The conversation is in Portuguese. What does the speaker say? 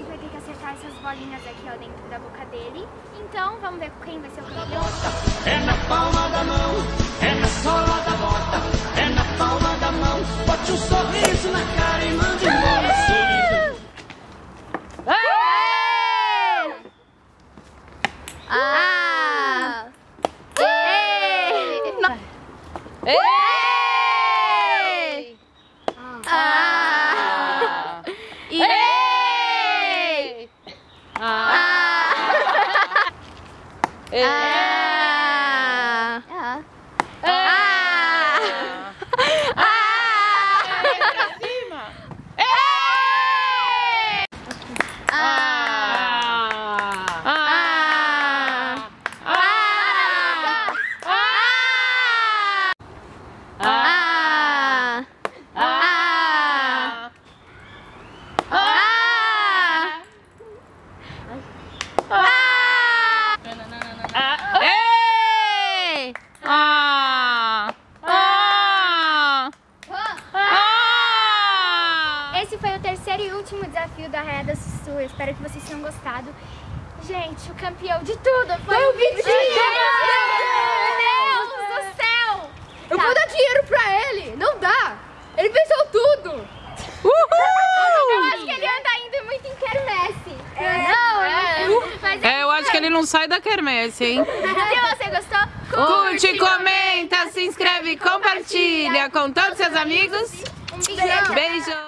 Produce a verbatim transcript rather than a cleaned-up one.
vai ter que acertar essas bolinhas aqui, ó, dentro da boca dele. Então, vamos ver quem vai ser o campeão. É na palma da mão, é na sola da bota, é na palma da mão. Bote um sorriso na cara e mande embora a solidão. Ah! Ei! Não. Ei! Ah! Ei! Ah! Ei! Ah! Esse foi o terceiro e último desafio da Arraiada Sussu. Eu espero que vocês tenham gostado. Gente, o campeão de tudo foi o Vitinho! Meu Deus do céu! Eu vou dar dinheiro pra ele! Não dá! Ele venceu tudo! Uhul! Eu acho que ele anda indo muito em quermesse. É. Não, É. mas É, eu acho que ele não sai da quermesse, hein? Se você gostou, Curte, comenta, se inscreve, compartilha com todos seus amigos. um beijo. Beijo!